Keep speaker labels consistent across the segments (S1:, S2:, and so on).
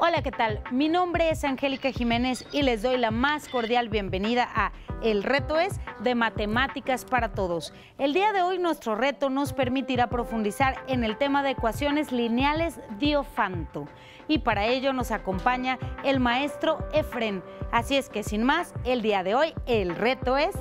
S1: Hola, ¿qué tal? Mi nombre es Angélica Jiménez y les doy la más cordial bienvenida a El Reto es de Matemáticas para Todos. El día de hoy nuestro reto nos permitirá profundizar en el tema de ecuaciones lineales Diofanto. Y para ello nos acompaña el maestro Efrén. Así es que sin más, el día de hoy el reto es...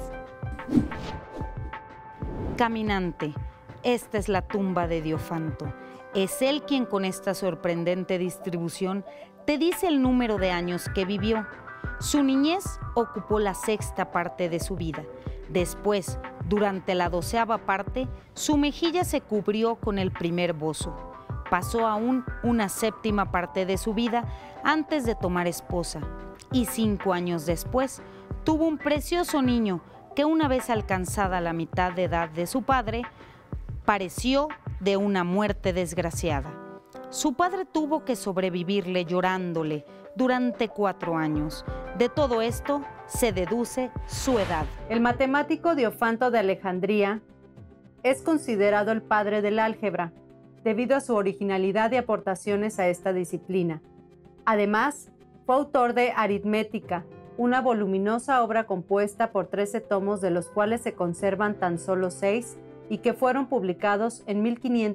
S1: Caminante. Esta es la tumba de Diofanto. Es él quien con esta sorprendente distribución te dice el número de años que vivió. Su niñez ocupó la sexta parte de su vida. Después, durante la 12ª parte, su mejilla se cubrió con el primer bozo. Pasó aún una 7ª parte de su vida antes de tomar esposa. Y 5 años después, tuvo un precioso niño que una vez alcanzada la mitad de edad de su padre, pareció de una muerte desgraciada. Su padre tuvo que sobrevivirle llorándole durante 4 años. De todo esto se deduce su edad.
S2: El matemático Diofanto de Alejandría es considerado el padre del álgebra, debido a su originalidad y aportaciones a esta disciplina. Además, fue autor de Aritmética, una voluminosa obra compuesta por 13 tomos, de los cuales se conservan tan solo 6 y que fueron publicados en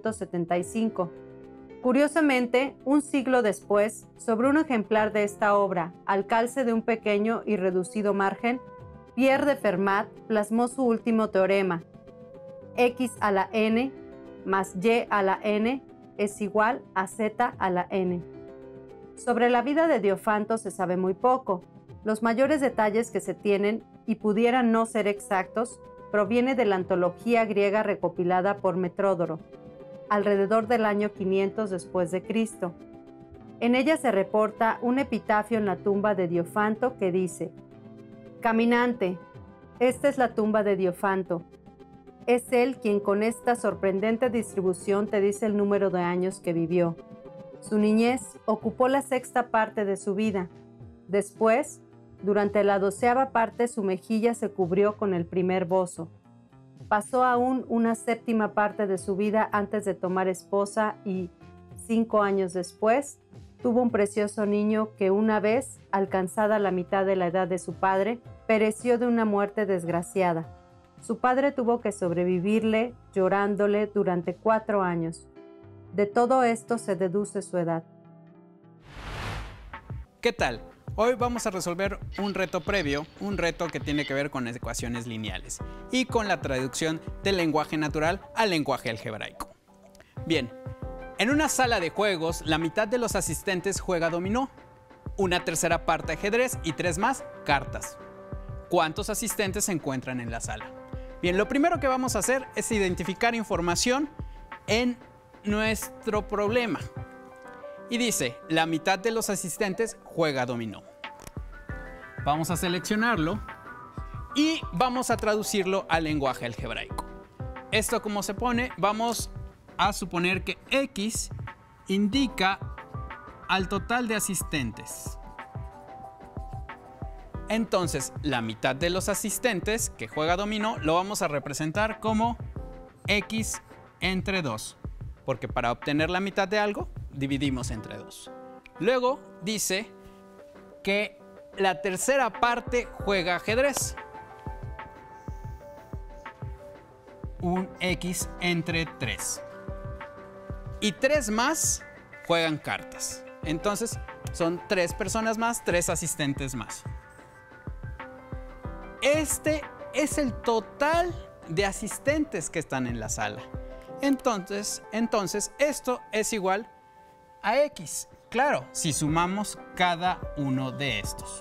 S2: 1575. Curiosamente, un siglo después, sobre un ejemplar de esta obra, al calce de un pequeño y reducido margen, Pierre de Fermat plasmó su último teorema: x a la n más y a la n es igual a z a la n. Sobre la vida de Diofanto se sabe muy poco. Los mayores detalles que se tienen, y pudieran no ser exactos, proviene de la antología griega recopilada por Metródoro, alrededor del año 500 después de Cristo. En ella se reporta un epitafio en la tumba de Diofanto que dice: Caminante, esta es la tumba de Diofanto. Es él quien con esta sorprendente distribución te dice el número de años que vivió. Su niñez ocupó la sexta parte de su vida. Después, durante la 12ª parte, su mejilla se cubrió con el primer bozo. Pasó aún una 7ª parte de su vida antes de tomar esposa y, 5 años después, tuvo un precioso niño que una vez, alcanzada la mitad de la edad de su padre, pereció de una muerte desgraciada. Su padre tuvo que sobrevivirle llorándole durante 4 años. De todo esto se deduce su edad.
S3: ¿Qué tal? Hoy vamos a resolver un reto previo, un reto que tiene que ver con ecuaciones lineales y con la traducción del lenguaje natural al lenguaje algebraico. Bien, en una sala de juegos, la mitad de los asistentes juega dominó, una 1/3 parte ajedrez y 3 más cartas. ¿Cuántos asistentes se encuentran en la sala? Bien, lo primero que vamos a hacer es identificar información en nuestro problema. Y dice, la mitad de los asistentes juega dominó. Vamos a seleccionarlo y vamos a traducirlo al lenguaje algebraico. ¿Esto cómo se pone? Vamos a suponer que X indica al total de asistentes. Entonces, la mitad de los asistentes que juega dominó lo vamos a representar como X entre 2. Porque para obtener la mitad de algo, dividimos entre 2. Luego dice que la 1/3 parte juega ajedrez. Un X entre 3. Y 3 más juegan cartas. Entonces son 3 personas más, 3 asistentes más. Este es el total de asistentes que están en la sala. Entonces esto es igual a X. Claro, si sumamos cada uno de estos.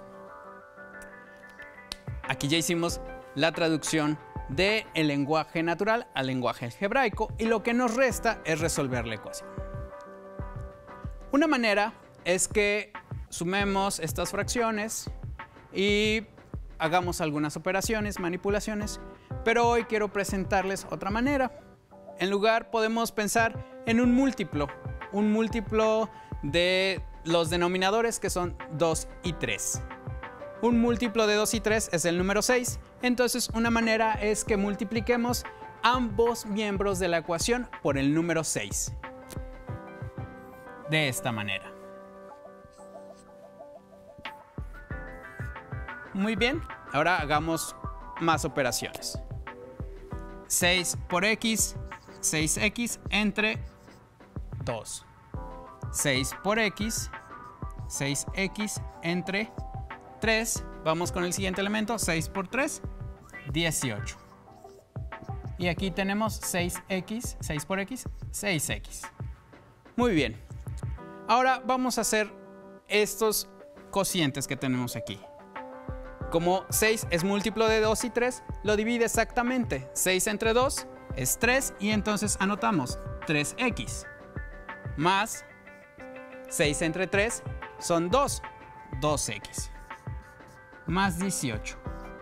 S3: Aquí ya hicimos la traducción del lenguaje natural al lenguaje algebraico y lo que nos resta es resolver la ecuación. Una manera es que sumemos estas fracciones y hagamos algunas operaciones, manipulaciones, pero hoy quiero presentarles otra manera. En lugar podemos pensar en un múltiplo de los denominadores que son 2 y 3. Un múltiplo de 2 y 3 es el número 6, entonces una manera es que multipliquemos ambos miembros de la ecuación por el número 6. De esta manera. Muy bien, ahora hagamos más operaciones. 6 por x, 6x entre 2. 6 por x, 6x entre 3. Vamos con el siguiente elemento, 6 por 3, 18. Y aquí tenemos 6x, 6 por x, 6x. Muy bien. Ahora vamos a hacer estos cocientes que tenemos aquí. Como 6 es múltiplo de 2 y 3, lo divide exactamente. 6 entre 2 es 3 y entonces anotamos 3x. Más 6 entre 3 son 2, 2x. Más 18.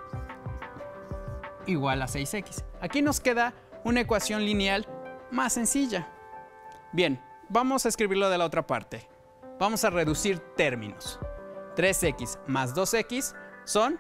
S3: Igual a 6x. Aquí nos queda una ecuación lineal más sencilla. Bien, vamos a escribirlo de la otra parte. Vamos a reducir términos. 3x más 2x son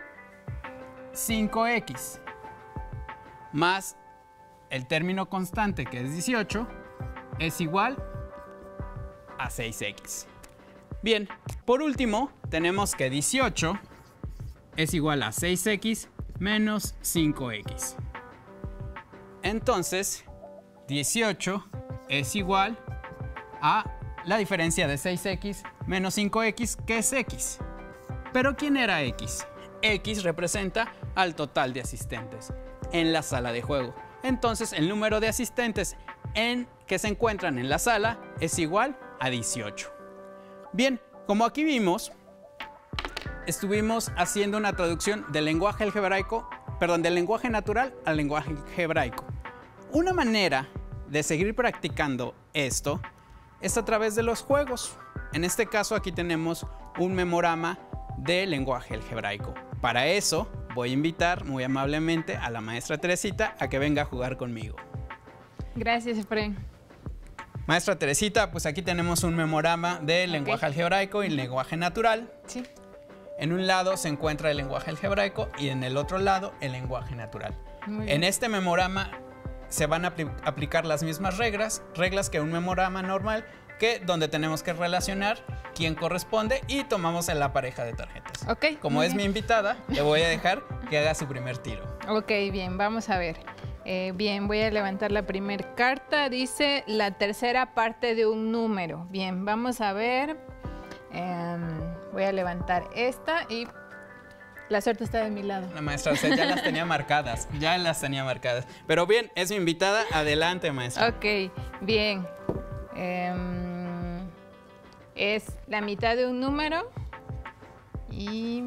S3: 5x. Más el término constante, que es 18, es igual a 6x. Bien, por último, tenemos que 18 es igual a 6x menos 5x. Entonces, 18 es igual a la diferencia de 6x menos 5x, que es x. ¿Pero quién era x? X representa al total de asistentes en la sala de juego. Entonces, el número de asistentes que se encuentran en la sala es igual a 18. Bien, como aquí vimos, estuvimos haciendo una traducción del lenguaje algebraico, del lenguaje natural al lenguaje algebraico. Una manera de seguir practicando esto es a través de los juegos. En este caso aquí tenemos un memorama de lenguaje algebraico. Para eso voy a invitar muy amablemente a la maestra Teresita a que venga a jugar conmigo.
S4: Gracias, Efraín.
S3: Maestra Teresita, pues aquí tenemos un memorama de lenguaje algebraico y lenguaje natural.
S4: Sí.
S3: En un lado se encuentra el lenguaje algebraico y en el otro lado el lenguaje natural.
S4: Muy bien.
S3: En este memorama se van a aplicar las mismas reglas que un memorama normal, donde tenemos que relacionar quién corresponde y tomamos en la pareja de tarjetas.
S4: Ok.
S3: Como es mi invitada, le voy a dejar que haga su primer tiro.
S4: Ok, bien, vamos a ver. Bien, voy a levantar la primera carta. Dice la tercera parte de un número. Bien, vamos a ver. Voy a levantar esta y la suerte está de mi lado.
S3: La maestra, usted ya las tenía marcadas. Pero bien, es mi invitada. Adelante, maestra.
S4: Ok, bien. Es la mitad de un número y...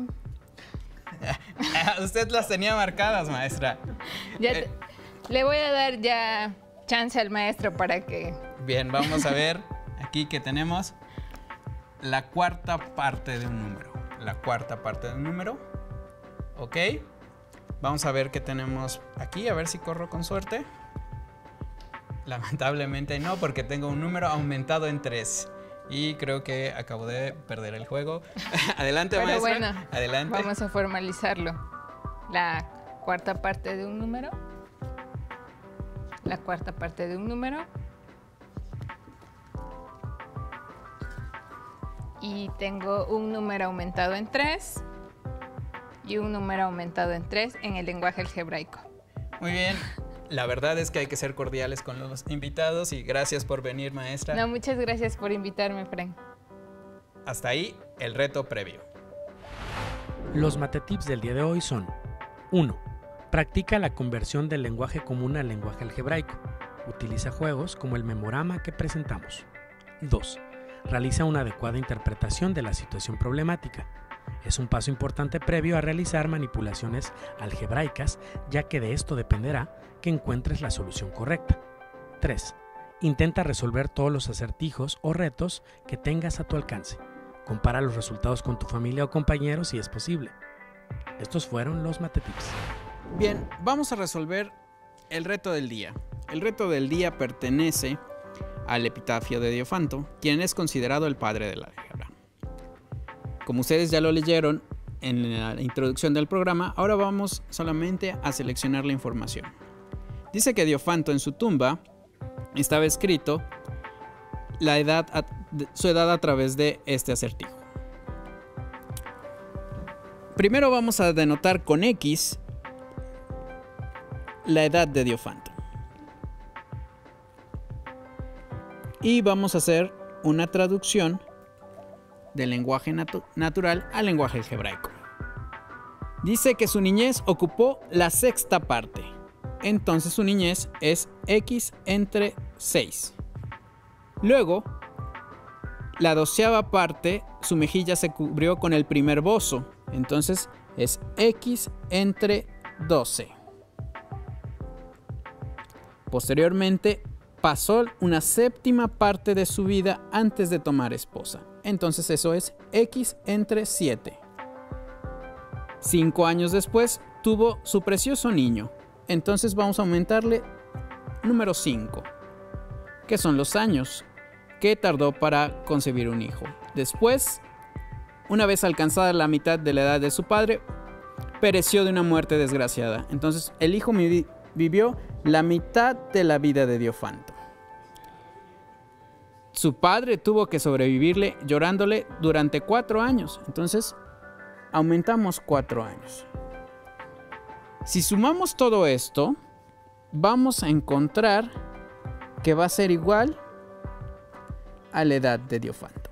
S3: Usted las tenía marcadas, maestra.
S4: Le voy a dar ya chance al maestro para que...
S3: Bien, vamos a ver aquí que tenemos la cuarta parte de un número. La cuarta parte de un número. Ok. Vamos a ver qué tenemos aquí, a ver si corro con suerte. Lamentablemente no, porque tengo un número aumentado en 3. Y creo que acabo de perder el juego. Adelante,
S4: Pero
S3: maestra.
S4: bueno,
S3: adelante.
S4: Vamos a formalizarlo. La cuarta parte de un número. La cuarta parte de un número. Y tengo un número aumentado en 3. Y un número aumentado en 3 en el lenguaje algebraico.
S3: Muy bien. La verdad es que hay que ser cordiales con los invitados y gracias por venir, maestra.
S4: No, muchas gracias por invitarme, Frank.
S3: Hasta ahí el reto previo.
S5: Los matetips del día de hoy son: 1. Practica la conversión del lenguaje común al lenguaje algebraico. Utiliza juegos como el memorama que presentamos. 2. Realiza una adecuada interpretación de la situación problemática. Es un paso importante previo a realizar manipulaciones algebraicas, ya que de esto dependerá que encuentres la solución correcta. 3. Intenta resolver todos los acertijos o retos que tengas a tu alcance. Compara los resultados con tu familia o compañeros si es posible. Estos fueron los matetips.
S3: Bien, vamos a resolver el reto del día. El reto del día pertenece al epitafio de Diofanto, quien es considerado el padre del álgebra. Como ustedes ya lo leyeron en la introducción del programa, ahora vamos solamente a seleccionar la información. Dice que Diofanto en su tumba estaba escrito su edad a través de este acertijo. primero vamos a denotar con X la edad de Diofanto. Y vamos a hacer una traducción del lenguaje natural al lenguaje algebraico. Dice que su niñez ocupó la sexta parte. Entonces su niñez es X entre 6. Luego, la 12ª parte, su mejilla se cubrió con el primer bozo. Entonces es X entre 12. Posteriormente, pasó una séptima parte de su vida antes de tomar esposa. Entonces eso es X entre 7. 5 años después tuvo su precioso niño. Entonces vamos a aumentarle número 5, que son los años que tardó para concebir un hijo. Después, una vez alcanzada la mitad de la edad de su padre, pereció de una muerte desgraciada. Entonces el hijo vivió la mitad de la vida de Diofanto. Su padre tuvo que sobrevivirle llorándole durante 4 años. Entonces, aumentamos 4 años. Si sumamos todo esto, vamos a encontrar que va a ser igual a la edad de Diofanto.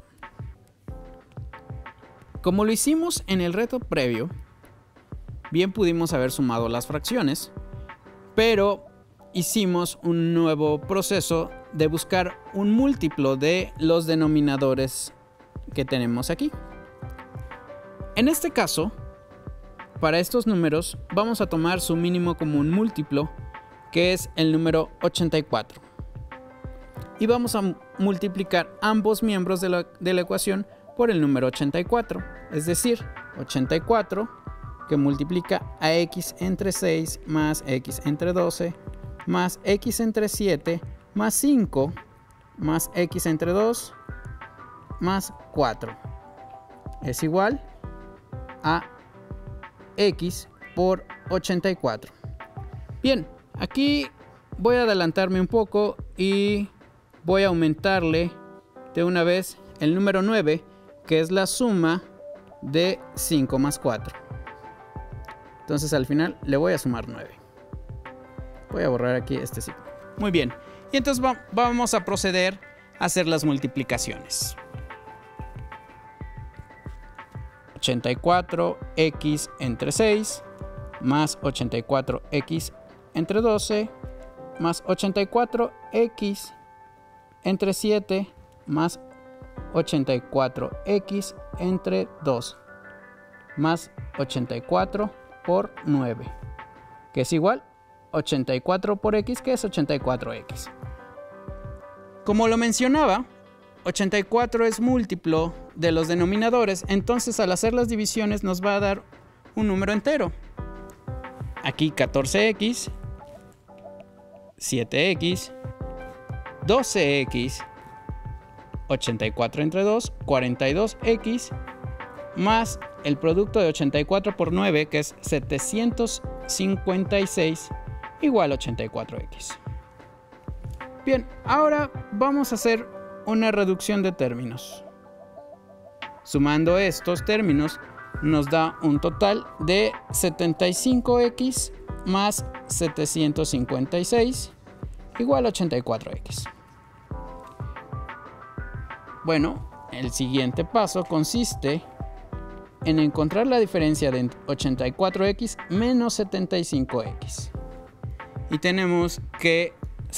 S3: Como lo hicimos en el reto previo, bien pudimos haber sumado las fracciones, pero hicimos un nuevo proceso de buscar un múltiplo de los denominadores que tenemos aquí. En este caso, para estos números vamos a tomar su mínimo común múltiplo, que es el número 84. Y vamos a multiplicar ambos miembros de la ecuación por el número 84. Es decir, 84 que multiplica a X entre 6 más X entre 12 más X entre 7 más 5 más X entre 2 más 4 es igual a X por 84. Bien, aquí voy a adelantarme un poco y voy a aumentarle de una vez el número 9, que es la suma de 5 más 4. Entonces al final le voy a sumar 9. Voy a borrar aquí este signo. Muy bien. Y entonces vamos a proceder a hacer las multiplicaciones. 84x entre 6 más 84x entre 12 más 84x entre 7 más 84x entre 2 más 84 por 9, que es igual 84 por x, que es 84x. Como lo mencionaba, 84 es múltiplo de los denominadores, entonces al hacer las divisiones nos va a dar un número entero. Aquí 14x, 7x, 12x, 84 entre 2, 42x, más el producto de 84 por 9, que es 756, igual a 84x. Bien, ahora vamos a hacer una reducción de términos. Sumando estos términos nos da un total de 75x más 756 igual a 84x. Bueno, el siguiente paso consiste en encontrar la diferencia de 84x menos 75x. Y tenemos que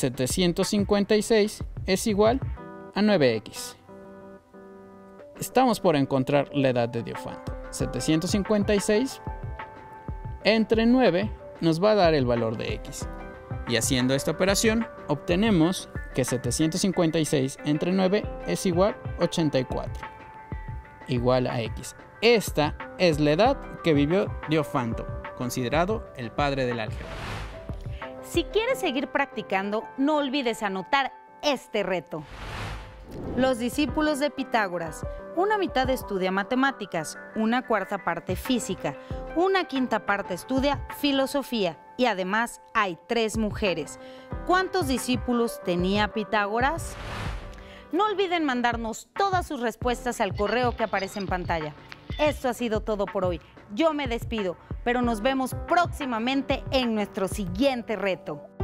S3: 756 es igual a 9x. Estamos por encontrar la edad de Diofanto. 756 entre 9 nos va a dar el valor de x. Y haciendo esta operación obtenemos que 756 entre 9 es igual a 84. Igual a x. Esta es la edad que vivió Diofanto, considerado el padre del álgebra.
S1: Si quieres seguir practicando, no olvides anotar este reto. Los discípulos de Pitágoras, una mitad estudia matemáticas, una cuarta parte física, una quinta parte estudia filosofía y además hay 3 mujeres. ¿Cuántos discípulos tenía Pitágoras? No olviden mandarnos todas sus respuestas al correo que aparece en pantalla. Esto ha sido todo por hoy. Yo me despido, pero nos vemos próximamente en nuestro siguiente reto.